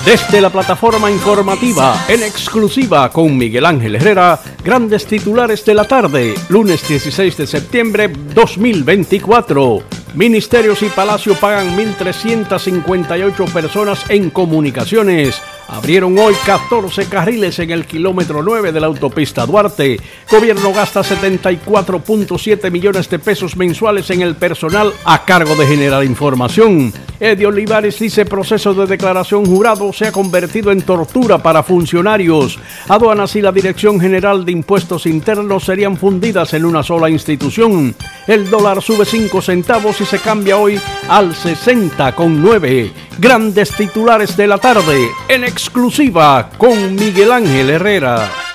Desde la plataforma informativa, en exclusiva con Miguel Ángel Herrera, grandes titulares de la tarde, lunes 16 de septiembre 2024. Ministerios y Palacio pagan 1.358 personas en comunicaciones. Abrieron hoy 14 carriles en el kilómetro 9 de la autopista Duarte. Gobierno gasta 74.7 millones de pesos mensuales en el personal a cargo de General Información. Eddie Olivares dice proceso de declaración jurado se ha convertido en tortura para funcionarios. Aduanas y la Dirección General de Impuestos Internos serían fundidas en una sola institución. El dólar sube 5 centavos y se cambia hoy al 60,9. Grandes titulares de la tarde en exclusiva con Miguel Ángel Herrera.